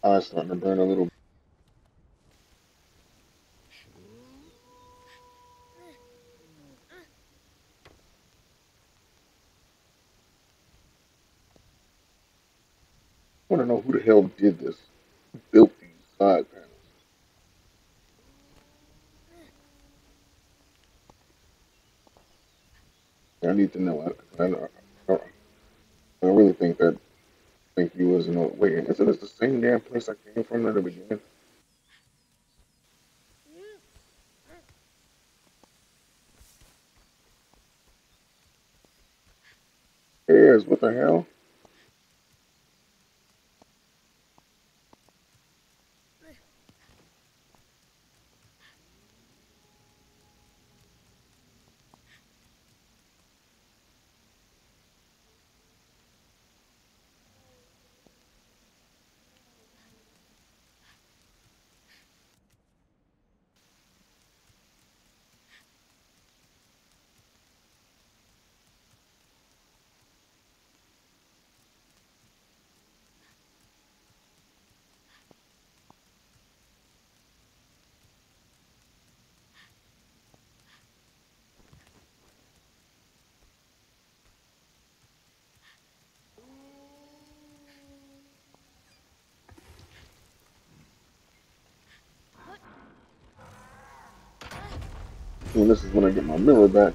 Eyes starting to burn a little. I want to know who the hell did this. Who built these side panels? I need to know. I really think you was in a wait. Isn't this the same damn place I came from at the beginning? Yes. What the hell? And this is when I get my mirror back.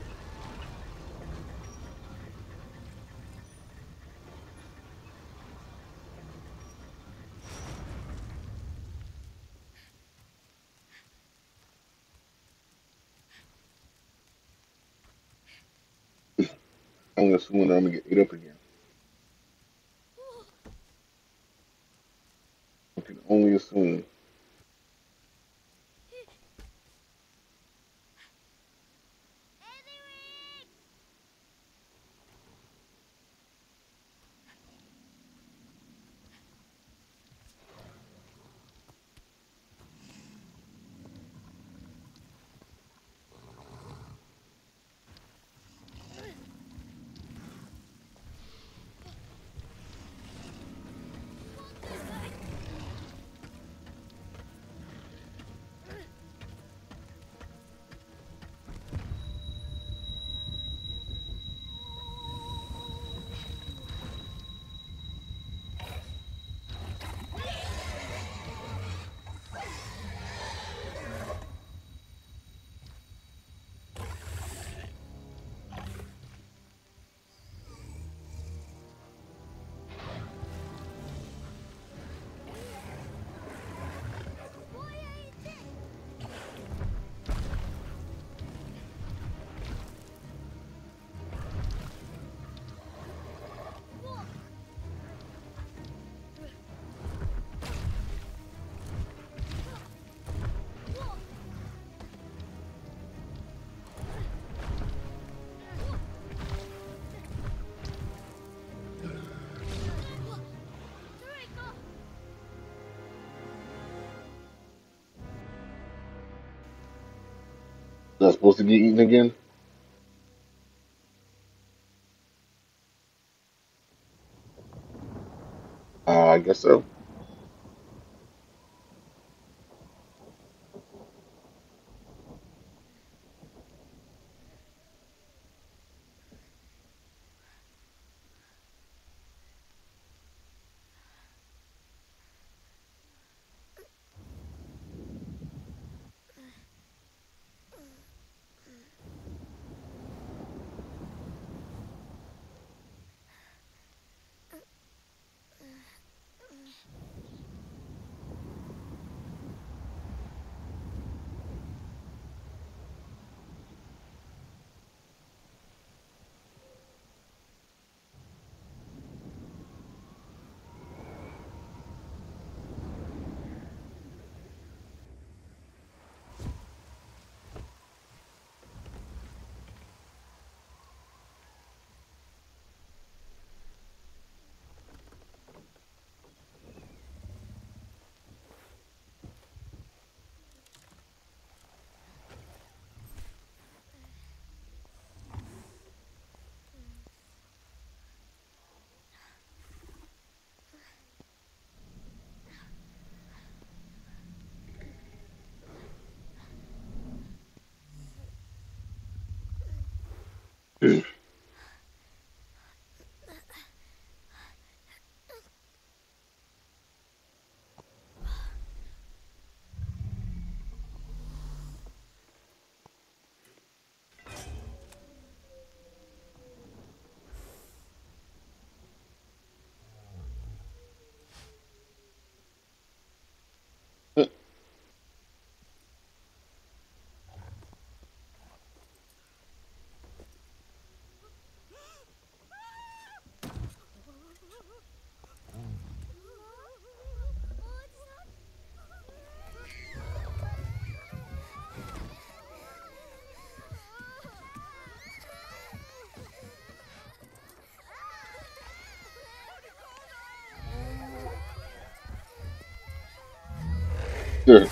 I'm assuming I'm gonna get ate up again. I can only assume. Is that supposed to get eaten again? I guess so. Yeah.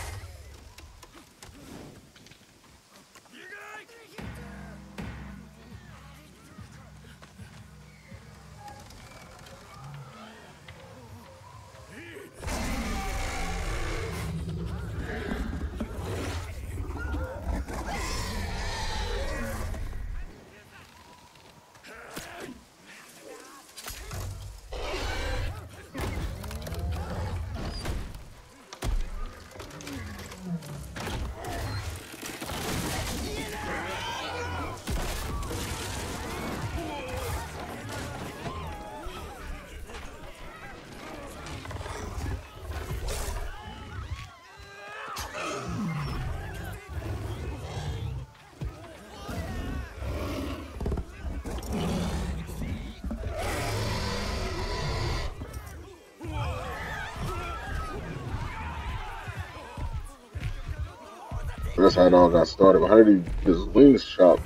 That's how it all got started. But how did he get his wings chopped?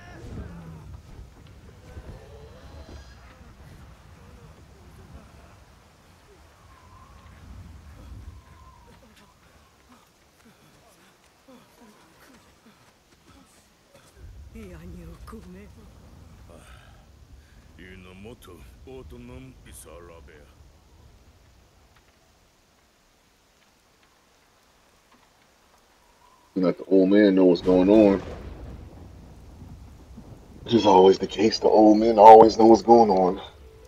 'Yun isarabe. You let the old man know what's going on. Which is always the case. The old men always know what's going on.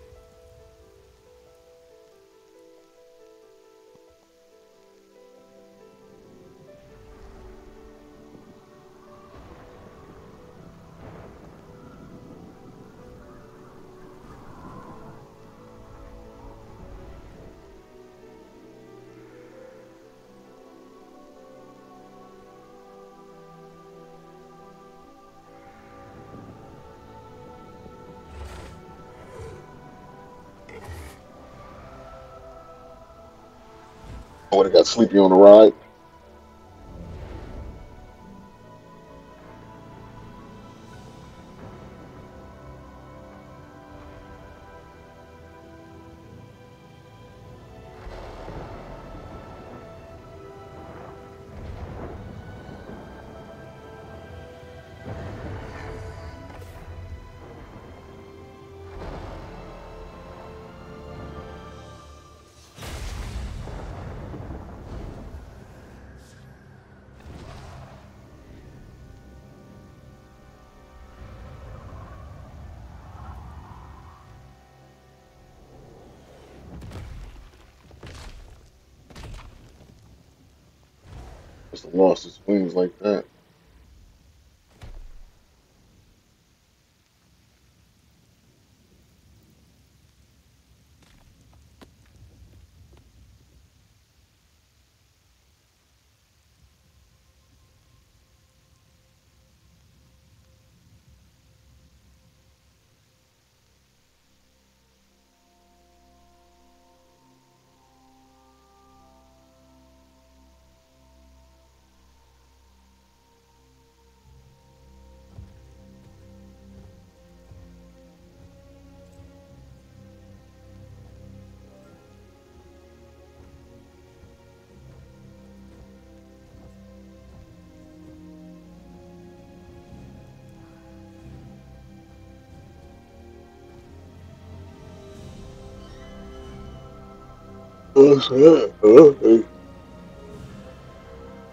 I would have got sleepy on the ride. Must have lost his wings like that.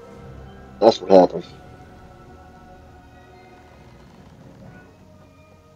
That's what happened.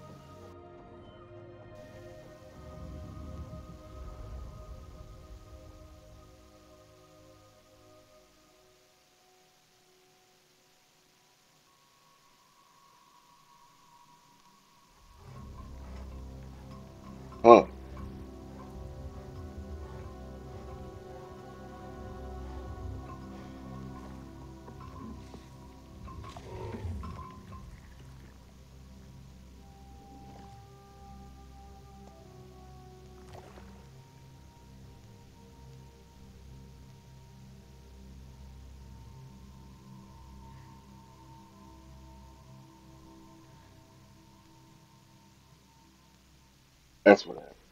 That's what happened.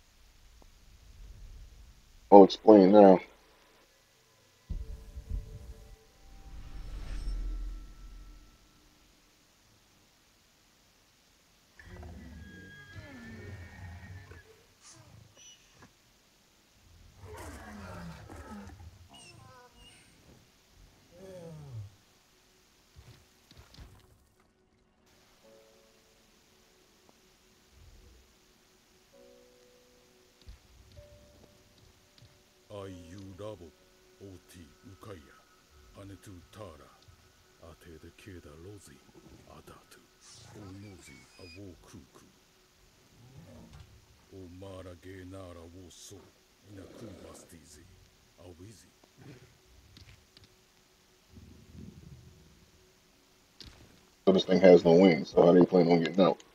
I'll explain now. IU ラボ OT ウカイアアネトゥターラアテデケダロゼアダトゥオノゼアウォークークオマーラゲーナーラウォーソーイナクーバスティゼアウィゼ So this thing has no wings. So how do you plan on getting out?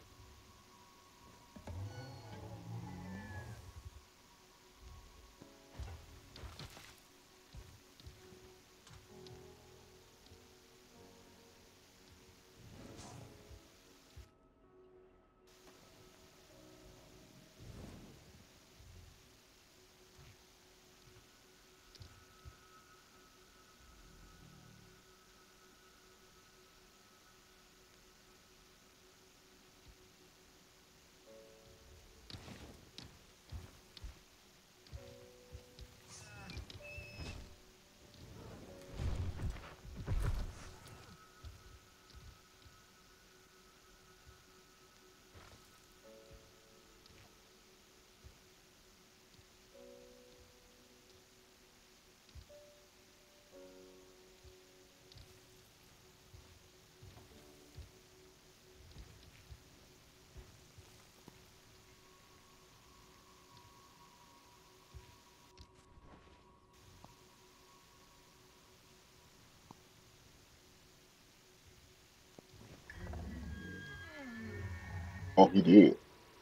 Oh, he did.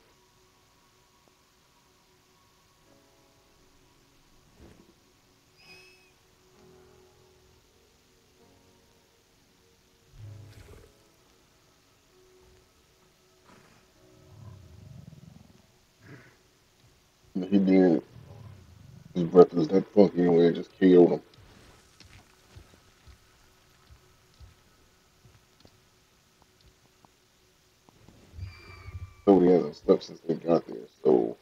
He did. His breath was that funky anyway. It just KO'd him. So he hasn't slept since they got there. So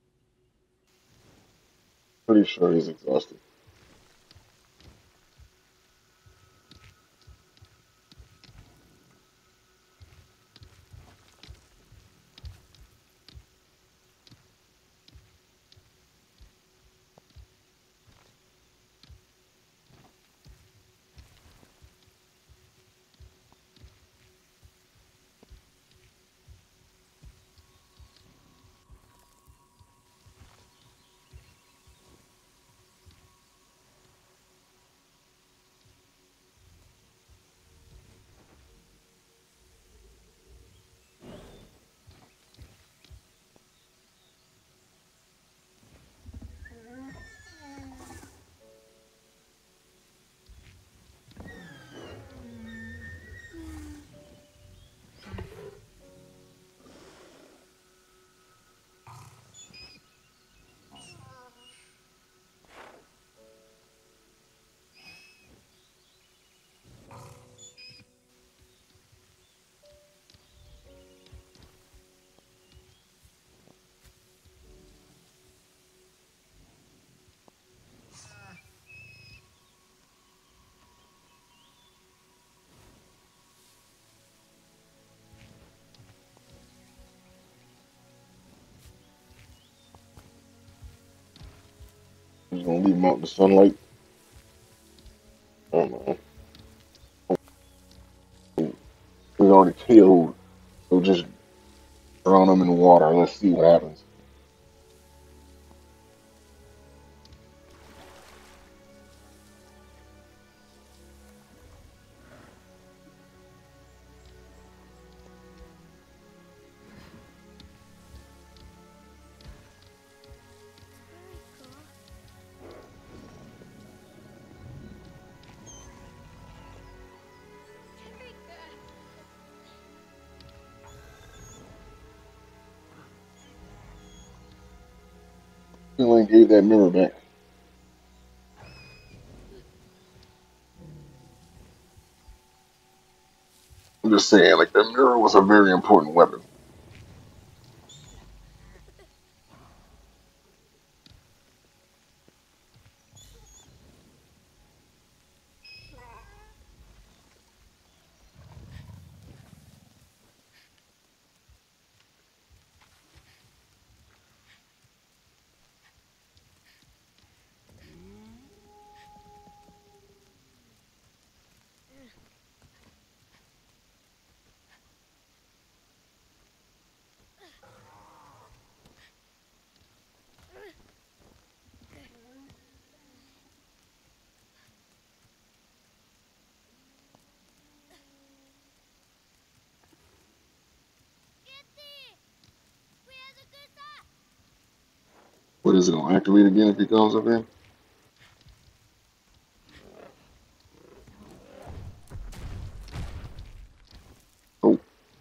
pretty sure he's exhausted. He's gonna leave him out in the sunlight. I don't know. He's already KO'd. So just drown him in the water. Let's see what happens. Finland gave that mirror back. I'm just saying, like, the mirror was a very important weapon. What is it gonna activate again if he comes up here? Oh,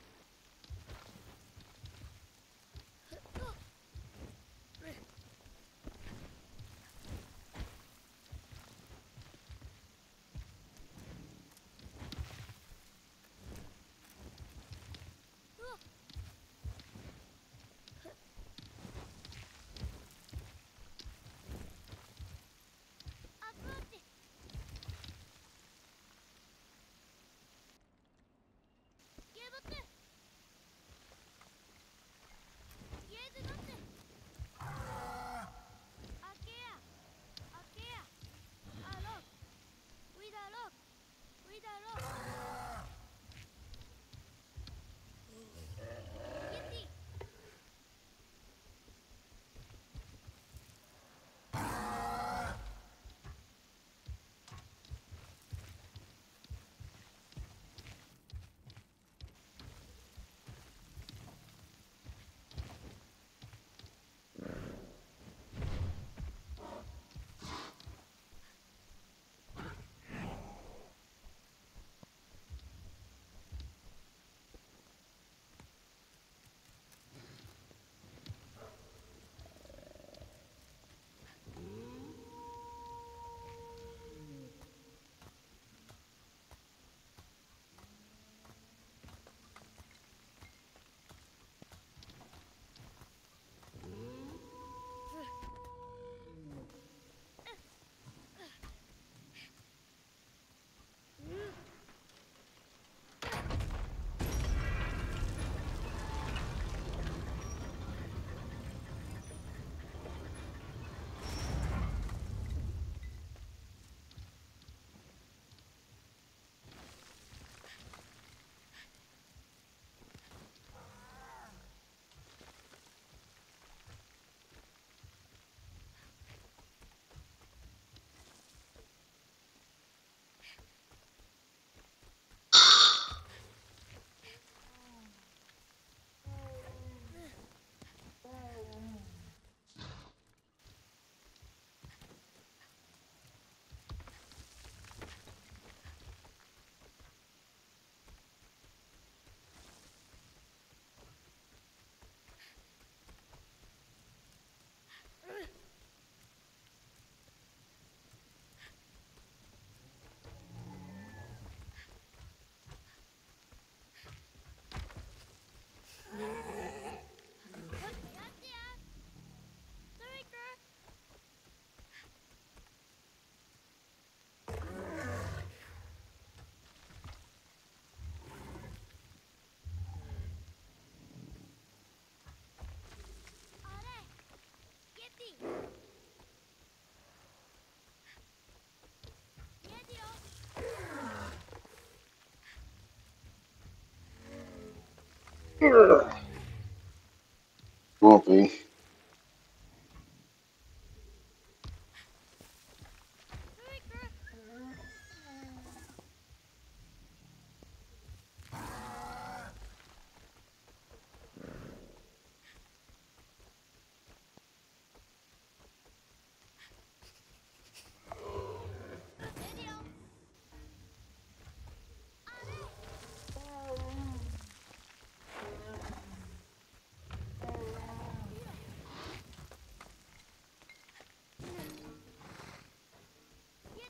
bumpy.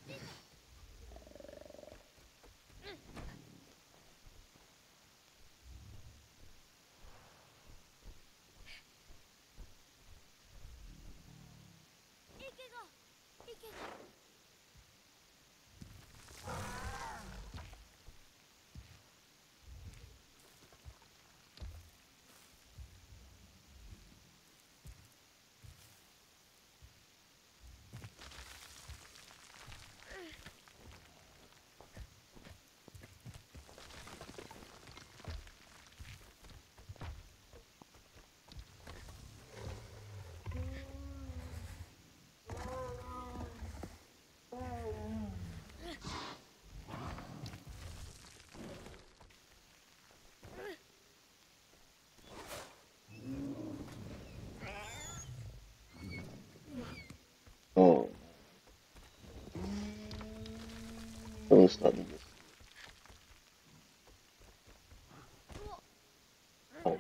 Oh, I'm starting to get. Oh,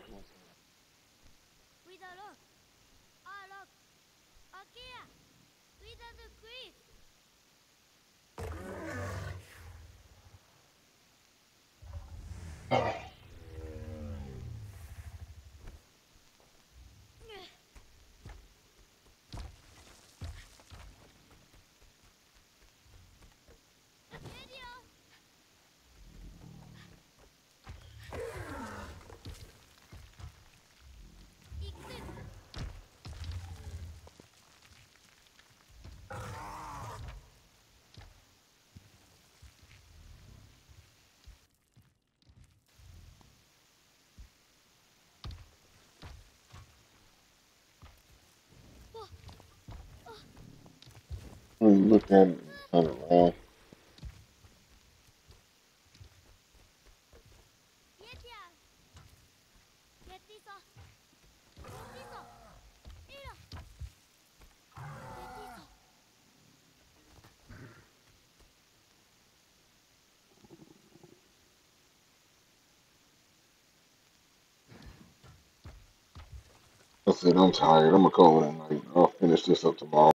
look at it and turn around. I said, I'm tired. I'm gonna call it a night. I'll finish this up tomorrow.